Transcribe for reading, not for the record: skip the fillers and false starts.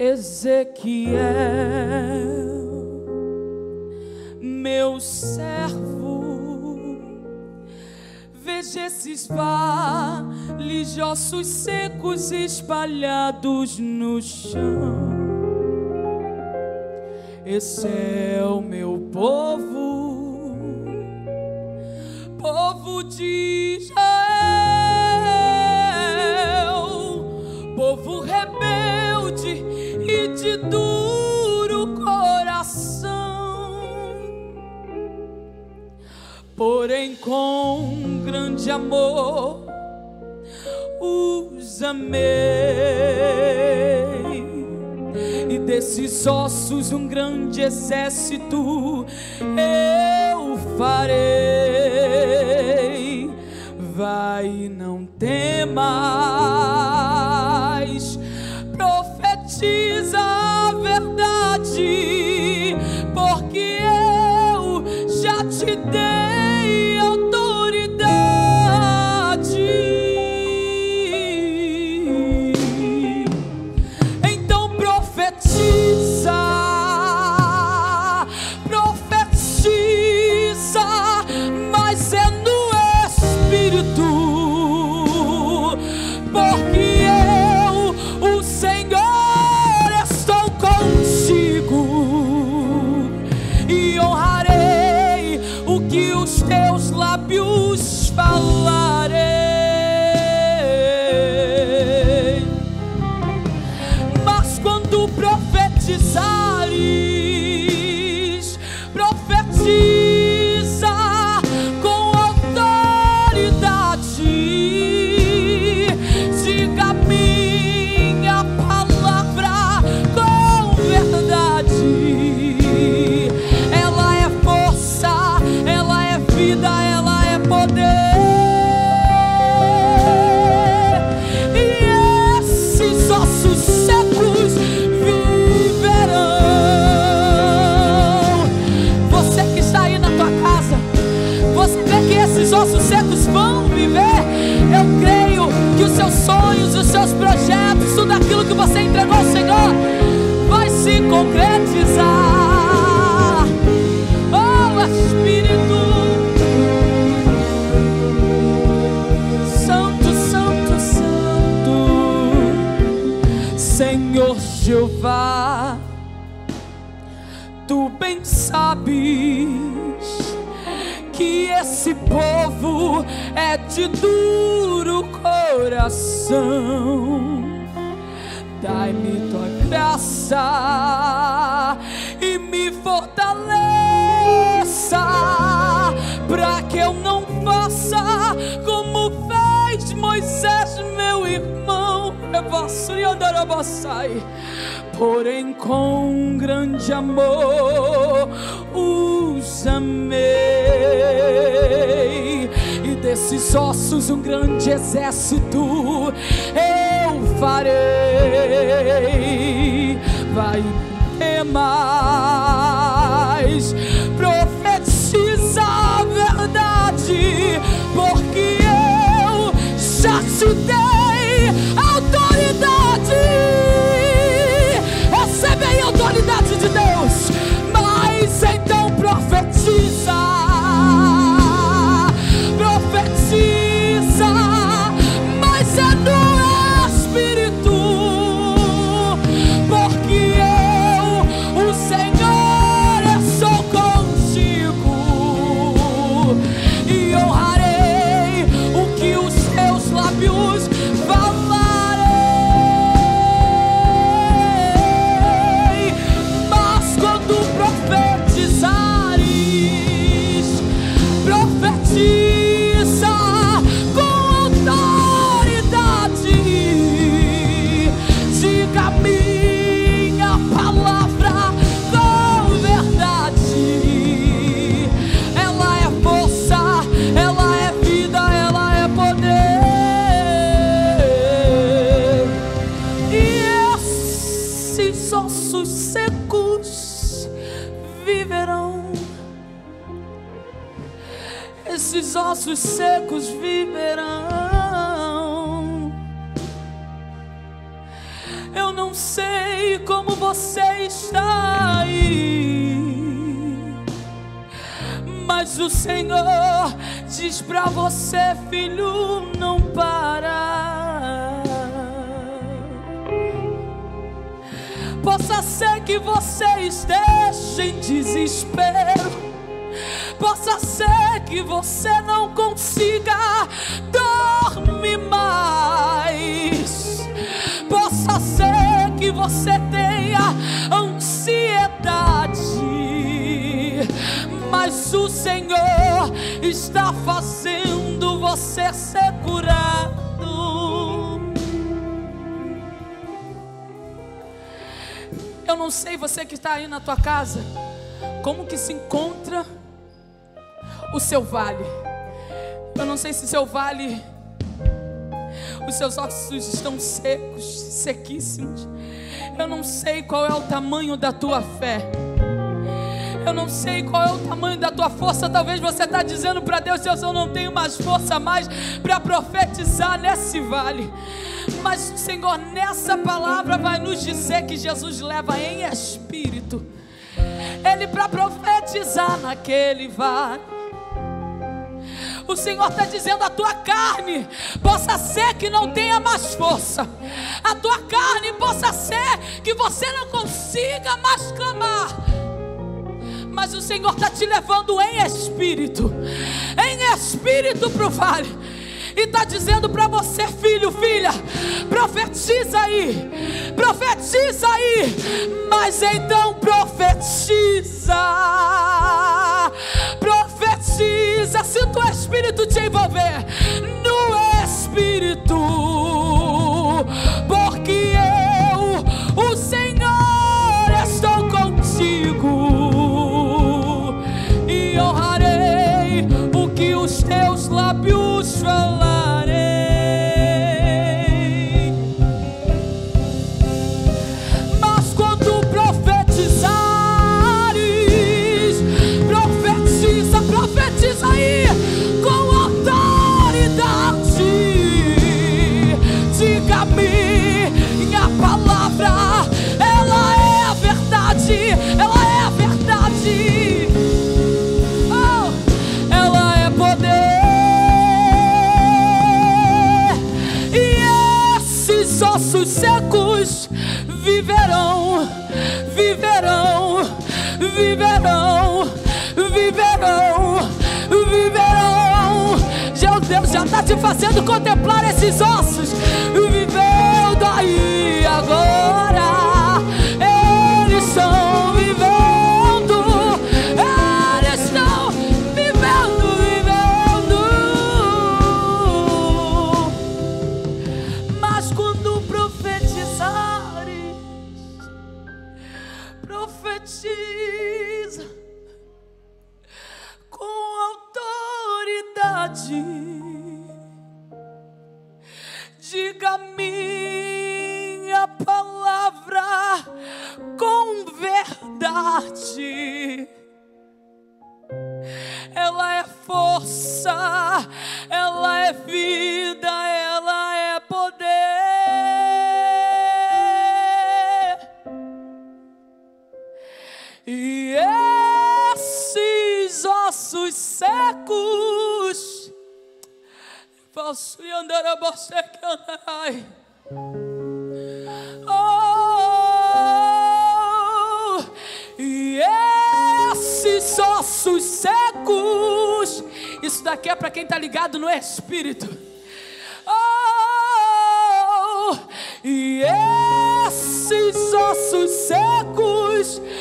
Ezequiel, meu servo, veja esses vales de ossos secos espalhados no chão. Esse é o meu povo, povo de Israel, povo rebelde e de duro coração, porém com grande amor os amei, e desses ossos um grande exército eu farei. Vai, não temas, profetiza a verdade, porque eu já te dei autoridade. Então profetiza, profetiza, mas é no Espírito, porque eu, o Senhor, estou contigo e honrarei o que os teus lábios falarei. Mas quando profetizares, profetiza com autoridade, diga minha palavra com verdade. Ela é força, ela é vida, ela é poder. E esses ossos secos viverão. Você que está aí na tua casa, você crê que esses ossos secos vão viver? Eu creio que os seus sonhos, os seus projetos, tudo aquilo que você entregou ao Senhor vai se concretizar. Oh Espírito Santo, Santo, Santo, Senhor Jeová, tu bem sabes que esse povo é de duro coração. Dai-me tua graça e me fortaleça, para que eu não faça como fez Moisés, meu irmão. Porém com grande amor os amei, e desses ossos um grande exército eu farei. Vai, não temas, profetiza a verdade, porque eu já te dei autoridade. Recebe aí a autoridade de Deus, mas então profetiza, profetiza, mas é no Espírito, porque eu, o Senhor, estou contigo e honrarei o que os teus lábios falarei. Mas quando profetizares, profetiza com autoridade, diga minha palavra com verdade. Ela é força, ela é vida, ela é poder. E esses ossos secos viverão. Esses ossos secos viverão. Eu não sei como você está aí, mas o Senhor diz pra você: filho, não para. Possa ser que você esteja em desespero, possa ser que você não consiga dormir mais, possa ser que você tenha ansiedade, mas o Senhor está fazendo você ser curado. Eu não sei, você que está aí na tua casa, como que se encontra o seu vale. Eu não sei se seu vale, os seus ossos estão secos, sequíssimos. Eu não sei qual é o tamanho da tua fé, eu não sei qual é o tamanho da tua força. Talvez você está dizendo para Deus: Deus, eu não tenho mais força mais para profetizar nesse vale. Mas o Senhor nessa palavra vai nos dizer que Jesus leva em espírito Ele para profetizar naquele vale. O Senhor está dizendo: a tua carne possa ser que não tenha mais força, a tua carne possa ser que você não consiga mais clamar, mas o Senhor está te levando em espírito para o vale. E está dizendo para você: filho, filha, profetiza aí, mas então profetiza, se o teu espírito te envolver no espírito, porque eu, o Senhor, estou contigo e honrarei o que os teus lábios falarem. Mas quando profetizares, profetiza aí com autoridade. Diga-me, minha palavra, ela é a verdade, ela é a verdade. Oh, ela é poder. E esses ossos secos viverão, viverão, viverão, viverão, viverão. Deus já está te fazendo contemplar esses ossos vivendo aí agora. Eles estão vivendo, eles estão vivendo, vivendo. Mas quando profetizares, profetiza com autoridade. Diga minha palavra com verdade. Ela é força, ela é vida, ela é poder. E esses ossos secos, posso andar a você que andai. Oh, e esses ossos secos, isso daqui é para quem está ligado no espírito. Oh, e esses ossos secos